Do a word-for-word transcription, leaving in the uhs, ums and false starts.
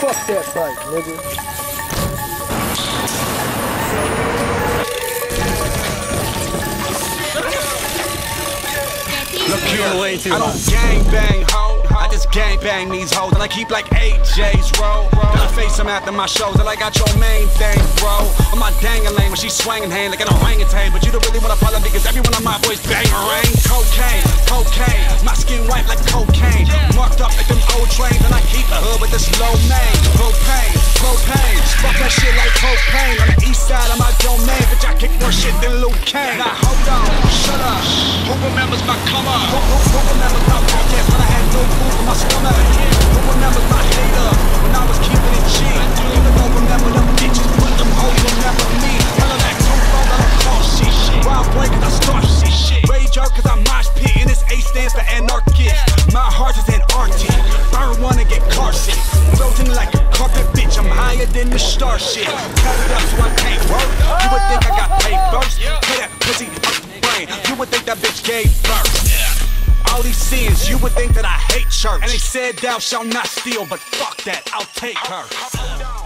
Fuck that bike, nigga. Look here, I don't gang bang ho, I just gang bang these hoes, and I keep like A J's roll. Then I face them after my shows, and I got your main thing, bro. On my dang-a-lane when she swinging hand like an orangutan, but you don't really wanna follow because every one of my boys bang rain. Cocaine, cocaine, my skin white like cocaine, marked up like them old trains, and I keep the hood with this low name. Propane, propane, fuck that shit like cocaine. On the east side of my domain, bitch I kick more shit than Luke Kane. Now hold on, shut up. Who remembers my come up? Who, who, who remembers my podcast when I had no food in my stomach? Who remembers my hater when I was keeping it cheap? Even don't remember them bitches, but them hoes remember me. None of that two phone, I don't call shit. Wild boy cause I start shit. Rager cause I mosh pit, and this A stands for anarchist. My heart is Antarctic, burn one and get car sick. Floating like a carpet bitch, I'm higher than the star shit. Cut it up so I can't work. You would think I got paid first. Play that pussy up the brain. You would think that bitch gave birth. All these sins, you would think that I hate church. And they said thou shalt not steal, but fuck that, I'll take her.